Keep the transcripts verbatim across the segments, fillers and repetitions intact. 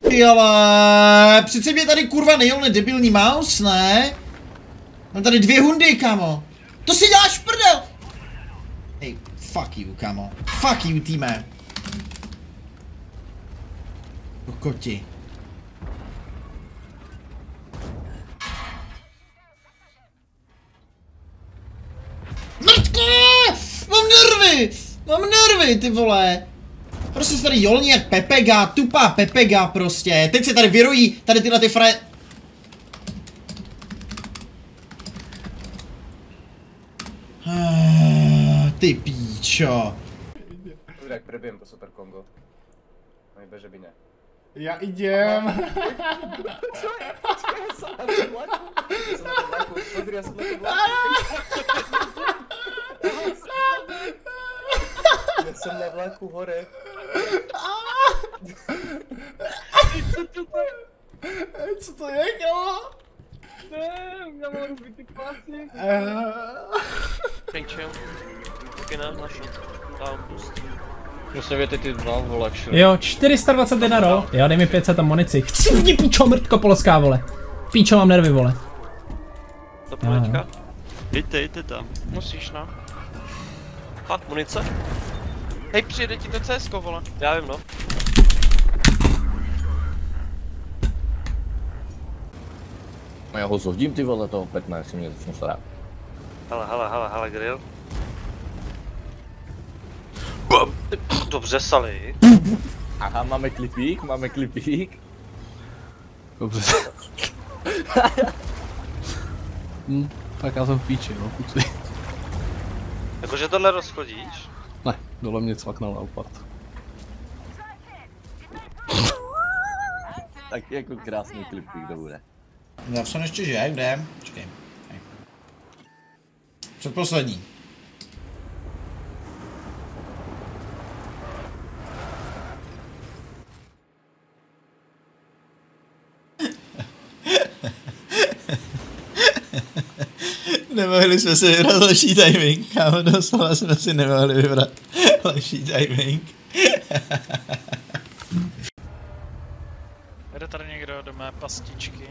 Ty ale, přece mě tady kurva nejel debilní mouse, ne? Mám tady dvě hundy, kamo. To si děláš prdel! Hej, fuck you, kamo. Fuck you, týme. Kokoti. Mrtko! Mám nervy! Mám nervy, ty vole! Prostě se tady jolní jak Pepega, tupá Pepega prostě. Teď se tady vyrojí tady tyhle ty fre... Ty píčo. Tak prebijem to super Kongo. No iba, že by ne. Ja idem. Čo je? Počkaj, ja som na tom vlaku. Ja som na tom vlaku. Pozri, ja som na tom vlaku. Ja som na vlaku hore. Co to je? Co to je, kamo? Ne, já mám rozbitý klasy. Pinčil. Taky ne, naši. Dám boost. Prostě věty ty dva vole všude. Jo, čtyři sta dvacet jedna roll. Jo, dej mi pět set tam munici. Chci mě píčo, mrtko polská, vole. Píčo, mám nervy, vole. Do poleďka. Jděte, jděte tam. Musíš, no. Fakt, munice? Hej, přijede ti to C S ko, vole. Já vím, no. Já ho zhodím ty vole toho petna, jestli mě začnu starat. Hele, hele, hele, hele, grill. Dobře, Sally. Aha, máme klipík, máme klipík. Dobře. hm, tak já jsem v píči, no, kuci. Jakože tohle rozchodíš? Ne, dole mě cvaknal Leopard. Tak jako krásný klipík, to bude. Já jsem ještě žije, kde? Počkej. Předposlední. Nemohli jsme si vybrat lepší timing, kámo, doslova jsme si nemohli vybrat lepší timing. Jde tady někdo do mé pastičky.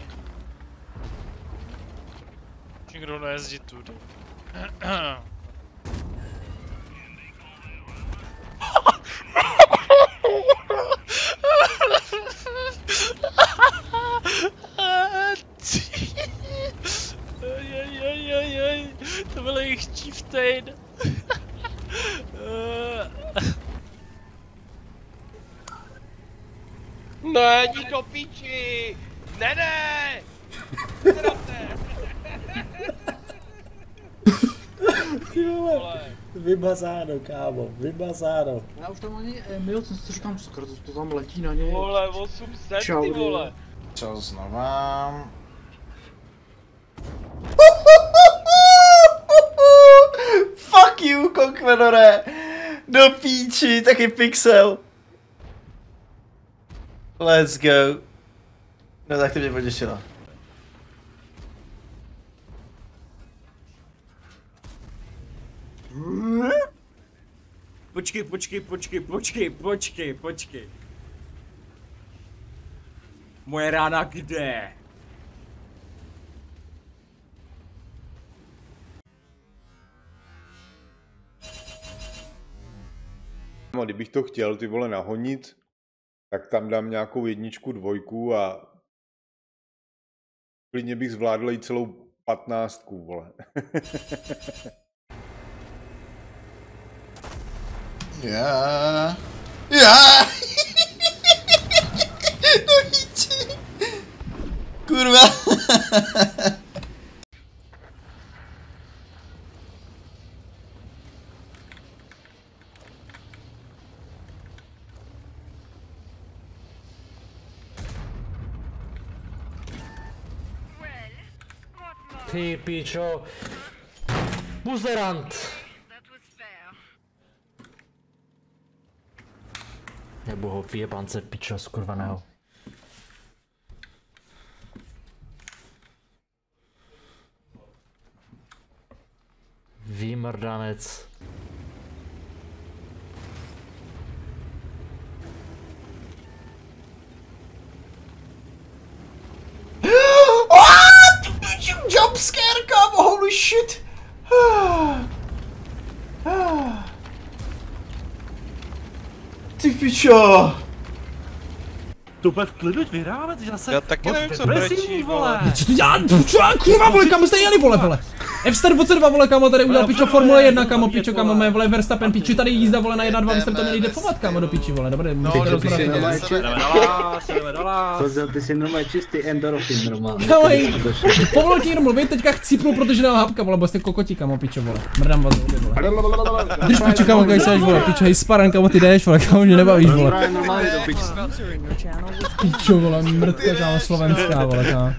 Někdo nejezdí tudy. Ojojojojoj, to byl jejich chieftain. Ne, jdi do píči! Ne, ne! Ty vole. Vybazáno, kámo, vybazáno. Já už tam ani Emil, co si říkám, skoro to, to tam letí na něj. Vole, osm set, ty vole. Co znova? Fuck you, Conquerore! Do píči, taky pixel. Let's go. No tak to mě potěšilo. Počkej, počkej, počkej, počkej, počkej, počkej. Moje rána kde? A kdybych to chtěl ty vole nahonit, tak tam dám nějakou jedničku, dvojku a klidně bych zvládl i celou patnáctku, vole. Já. Já. No píči. Kurva. Ty pičo. Buzerant. Nebo ho vyjebance pičo skurvaného. Výmrdanec. pičo! To úplně v klidu vyrábět, že zase... Já taky nevím, co brečí, vole. Co to dělá? Čo, kurva, vole, kamo jste jeli, vole, vole. F sto dvacet dva, vole, kamo, tady udělal pičo Formule jedna, kamo, pičo, kamo, mé, vole, Verstappen, pičo, tady jízda, vole, na jedna dva, vy jste to měli defovat, kamo, do piči, vole, dobré, No, můžete dobře, rozmrazit. Jdeme dolá, Kozel, ty jsi normálně čistý endorfin normálně. Kamo, povolil ti jenom mluvit, teďka chcípnu, protože nemám hapka, vole, bo jste kokotí, kamo, pičo, vole. Mrdám vás, vole. Drž pičo, kamo, kaj seš, vole, pičo, hej, sparan, kamo, ty jdeš, vole, kamo, mě nebavíš, vole. Pičo, vole, mrdka, kámo, slovenská, vole, kámo.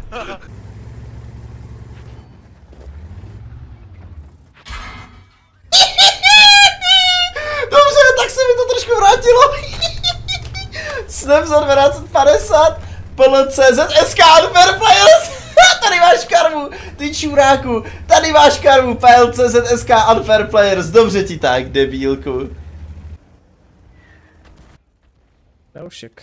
Dobře, tak se mi to trošku vrátilo. Snapzone dvanáct padesát, P L C Z S K Unfair Players. Tady máš karmu, ty čuráku. Tady máš karmu, P L C Z S K Unfair Players. Dobře ti tak, debílku. Daušek.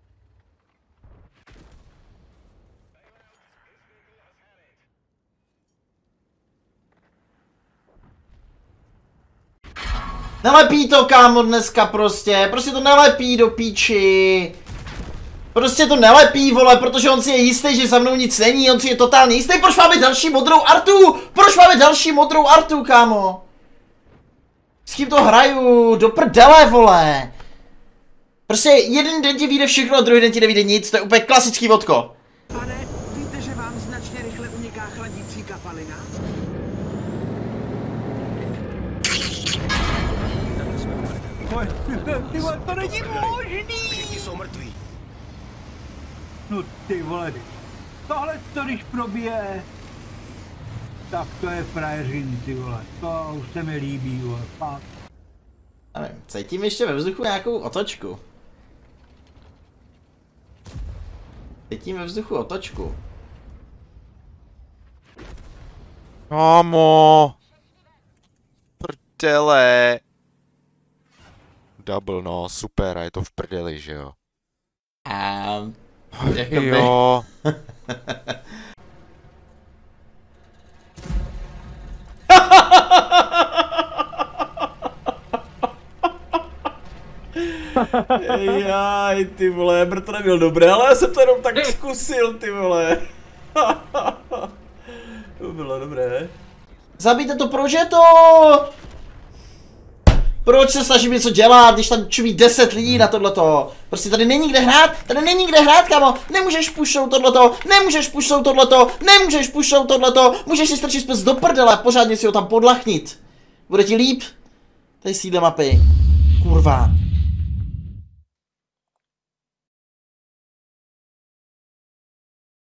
Nelepí to, kámo, dneska prostě, prostě to nelepí do píči. Prostě to nelepí, vole, protože on si je jistý, že za mnou nic není, on si je totálně jistý. Proč máme další modrou artu? Proč máme další modrou artu, kámo? S kým to hraju? Do prdele, vole. Prostě jeden den ti vyjde všechno a druhý den ti nevyjde nic, to je úplně klasický vodko. Pane, víte, že vám značně rychle uniká chladící kapalina? Ty vole, to není možný! Všichni jsou mrtví. No ty vole, tohle to když probije, tak to je frajeřin, ty vole, to už se mi líbí, vole, fakt. Nevím, cítím ještě ve vzduchu nějakou otočku. Cítím ve vzduchu otočku. Kámo. Prdele. Double, no, super, a je to v prdeli, že jo? A... Jakoby... Jo. Jaj, ty vole, to nebyl dobré, ale já jsem to jenom tak zkusil, ty vole. To bylo dobré. Zabijte to, proč je to? Proč se snažím něco dělat, když tam čumí deset lidí na tohleto? Prostě tady není kde hrát, tady není kde hrát, kamo. Nemůžeš pušnout tohleto, nemůžeš pušnout tohleto, nemůžeš pušnout tohleto. Můžeš si strčit pes do prdele a pořádně si ho tam podlachnit. Bude ti líp? Tady sídle mapy. Kurva.